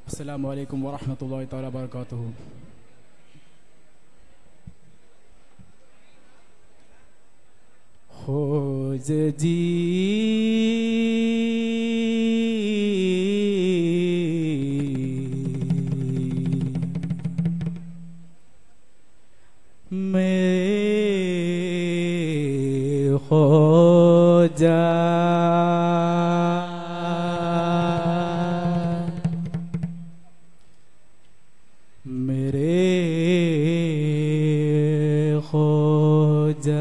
अस्सलामु अलैकुम वरहमतुल्लाहि तआला बरकातुहू। खोज जी मैं खोजा मेरे खोजा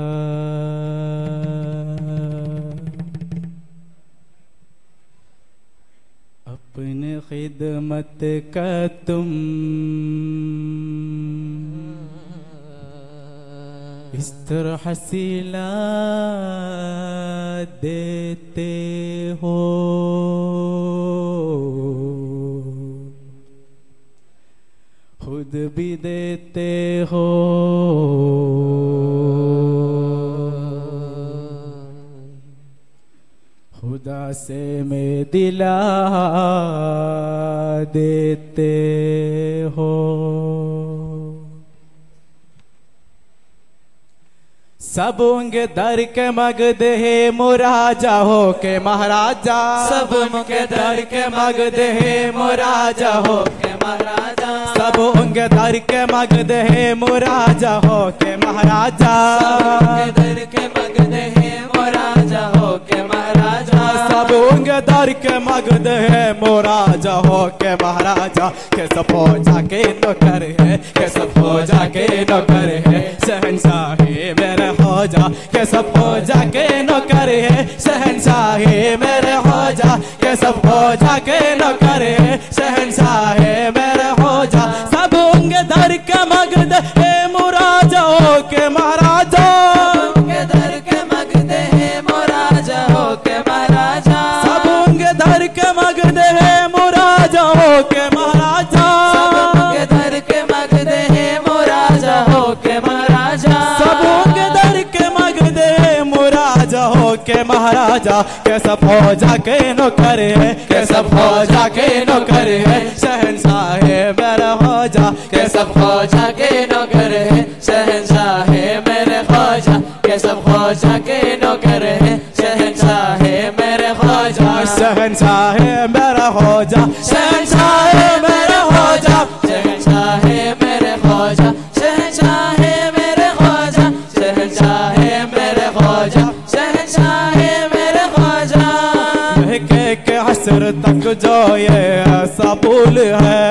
अपने खिदमत का तुम इस तरह सिला देते हो, खुद भी देते हो, खुदा से मैं दिला देते हो। सब उनके दर के मगद है मुराजा हो के महाराजा, सब उनके दर के मगद है मुराजा हो के महाराजा, सब उनके दर के मगद है मुराजा हो के महाराजा, सब दर के मगद है मुराजा हो के महाराजा, सब उनके दर के मगद है मुराजा हो के महाराजा। के सब फौजा के नौकर है, के सब फौजा के नौकर है शहंशाही मेरे खोजा, के सब फौजा के नौकर है शहंशाही मेरे खोजा, के सब फौजा के नौकर है शहंशाही मेरे खोजा। सब उनके दर के मगद है मुराजा हो के महाराजा, उनके दर के मगद है मुराजा हो के महाराजा, सब उनके दर के मगद है मुराजा हो के महाराजा, सब उनके दर के मगद है मुराजा हो के महाराजा, सब उनके दर के मगद है मुराजा हो के महाराजा। के सब फौजा के नौकर है, के सब फौजा के नौकर है शहंशाह मेरा खोजा, के सब फौजा के नौकर है शहंशाह मेरे खोजा, के सब फौजा के नौकर है शहंशाह मेरे खोजा, शहंशाह मेरा खोजा, शहंशाह मेरे खोजा, शहंशाह मेरे खोजा, शहंशाह मेरे खोजा, शहंशाह मेरे खोजा, शहंशाह मेरे खोजा। के हसर तक जो ये ऐसा भूल है,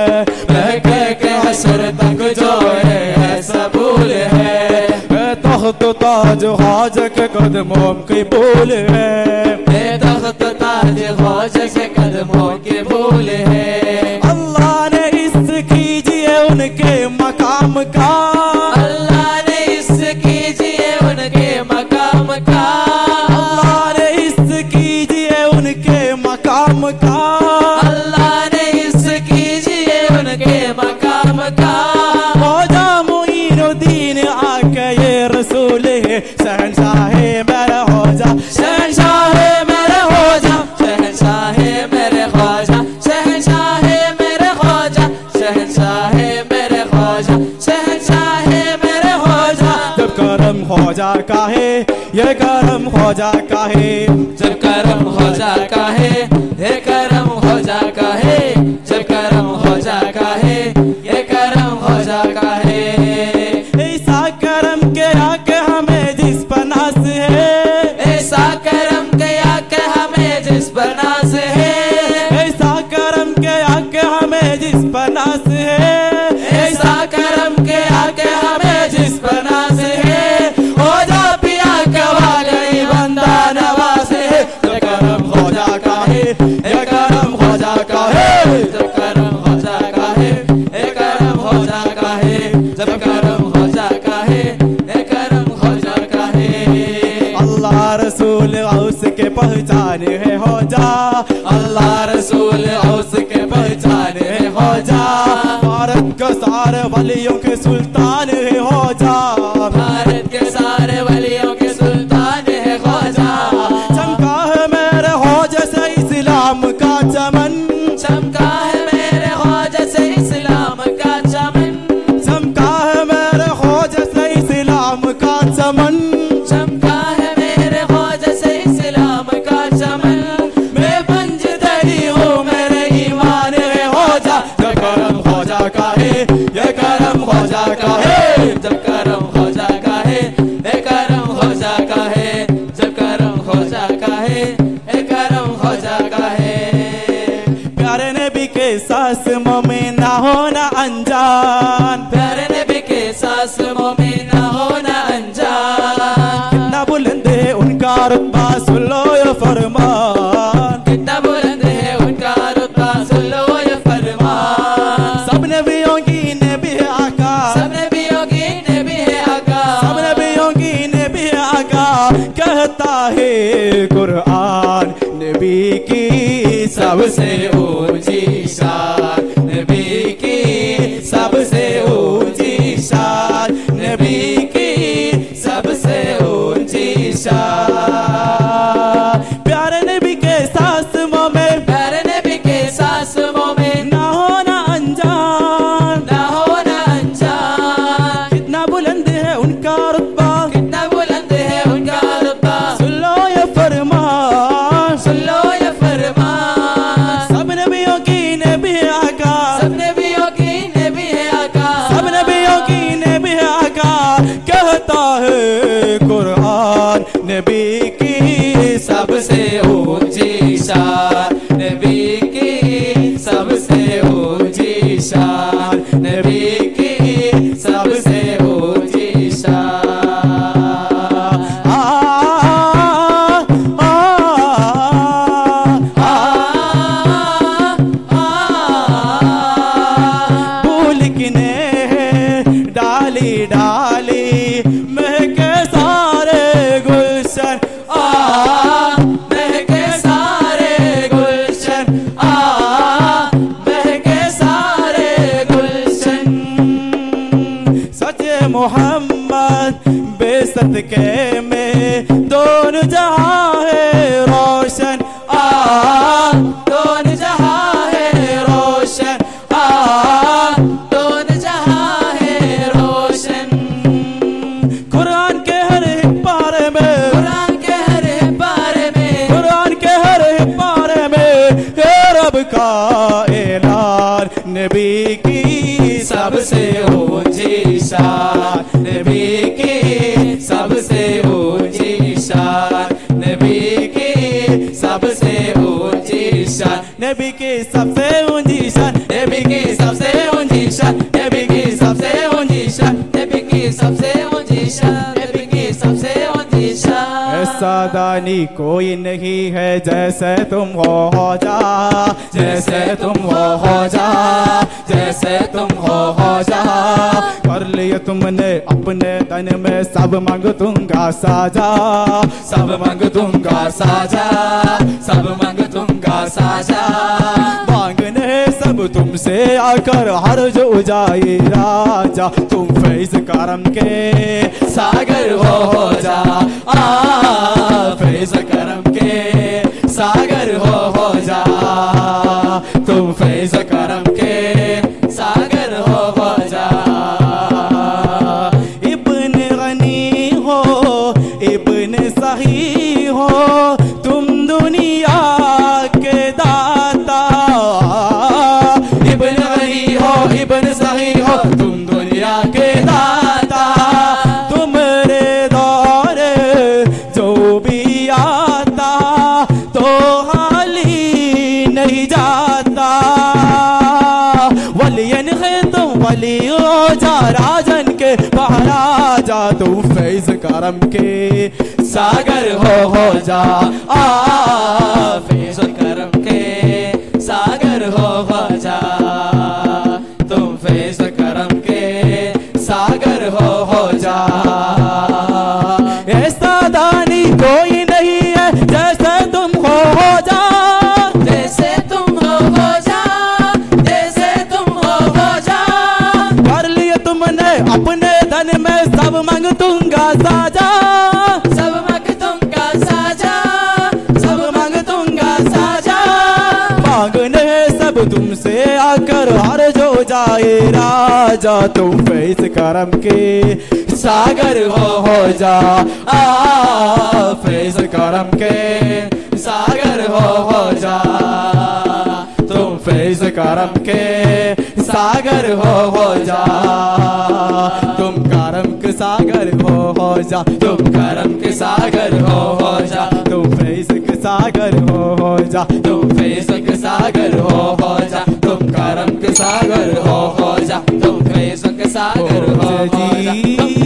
के हसर तक जो ये ऐसा भूल है, तख्त ताज ख्वाजा के कदमों की भूल है, तख्त ताज ख्वाजा के कदमों की भूल है। अल्लाह ने इस कीजिए उनके मकाम का, अल्लाह ने इस कीजिए उनके मकाम का, अल्लाह ने इस कीजिए उनके मकाम का, अल्लाह ने इस कीजिए उनके मकाम का। खोजा मोइनुद्दीन आके ये रसूल है शहंशाह मेरा खोजा, शहंशाह मेरा खोजा, शहंशाह मेरे खोजा, शहंशाह मेरे खोजा, शहंशाह मेरे खोजा, शहंशाह मेरे खोजा। जब करम खोजा का है ये करम खोजा का है, जब करम खोजा का है ये करम खोजा का है, जब करम खोजा का है ये करम खोजा का है। ऐसा करम किया के हमें जिस पर नाज है, ऐसा करम किया के हमें जिस पर नाज है, ऐसा करम किया के हमें जिस पर नाज है, ऐसा करम किया के हमें जिस पर नाज है। हो जा पिया कवा गई बंदा नवाज है, जब करम खोजा का है ये करम खोजा का है, जब करम खोजा का है ये करम खोजा का है, जब करम खोजा का है ये करम खोजा का है। अल्लाह रसूल औस के पहचान है हो जा, अल्लाह रसूल औस के पहचान है हो जा, भारत के सारे वलियों के सुल्तान है हो जा, भारत के सारे वलियों के सुल्तान है ख्वाजा। चमका है मेरे खोजा से इस्लाम का चमन, चमका है मेरे रुतबा सुन लो ये फरमान, कितना बुलंद है उनका रुतबा सुन लो ये फरमान। सब नबियों की नबी है आका, सब नबियों की नबी है आका, सब नबियों की नबी है आका। कहता है कुरान नबी की सबसे ऊंची शान, नबी की सबसे ऊंची शान, नबी की सबसे ऊंची शान। प्यारे नबी के सासमों में, प्यारे नबी के सासमों में ना होना अनजान, ना होना अनजान। कितना बुलंद है उनका रुतबा, कितना बुलंद है उनका रुतबा सुन लो ये फरमान, सुन लो ये फरमान। सब नबियों की नबी है आका, सब नबियों की नबी है आका, सब नबियों की नबी है आका। कहता है कुरान नबी की सबसे ऊंची शान, नबी की सबसे ऊंची शान, नबी की सबसे ऊंची शान। भूल किने डाली डाली महके सारे गुलशन, महके सारे गुलशन, महके सारे गुलशन। सचे मोहम्मद बेसत के में दोनों जहां है रोशन, दोनों जहां है रोशन, दोनों जहां है रोशन। कुरान के हर एक पारे में, कुरान के हर एक पारे में, कुरान के हर एक पारे में है रब का ऐलान, नबी की सबसे ऊंची शान, नबी की सबसे ऊंची शान, नबी की सबसे ऊंची शान, नबी की सबसे ऊंची शान, नबी की सबसे ऊंची शान, नबी की सबसे ऊंची शान, नबी की सबसे ऊंची शान, नबी की सबसे ऊंची शान। ऐसा दानी कोई नहीं है जैसे तुम हो जा, जैसे तुम हो जा, जैसे तुम हो जा। कर लिए तुमने अपने तन में सब मांग दूंगा साजा, सब मांग दूंगा साजा, सब मांग दूंगा साजा। मांगने सब तुमसे आकर हर जो जाए राजा, तुम फैज करम के सागर हो जा, फैज करम के सागर हो जा, तुम फैज करम के सागर हो जा। इब्न गनी हो इब्न सही हो तुम दुनिया के दाता, इब्न गनी हो इब्न सही हो तुम दुनिया के दाता। तुम्हारे दौरे जो भी आता तो हाली नहीं जाता, वलियन है तुम वली हो जा, राजन के महाराजा तुम फैज करम के सागर हो जा, फैज करम के सागर हो जा, तुम फैज करम के सागर हो जा। ऐसा दानी कोई नहीं है जैसे तुम हो जा, जैसे तुम हो जा, जैसे तुम हो जा। कर लिए तुमने अपने धन में सब मांग दूंगा साजा, सब मांग दूंगा साजा, सब मांग दूंगा साजा। मांगने सब तुमसे आकर हर जो जाए राजा, तुम फैज करम के सागर हो जा, फैज करम के सागर हो जा, तुम फैज करम के सागर हो जा, तुम करम के सागर हो जा, तुम करम के सागर हो जा, तुम फैज के सागर हो जा, तुम फैज के सागर हो जा, तुम करम के सागर हो जा, तुम फैज के सागर हो जा।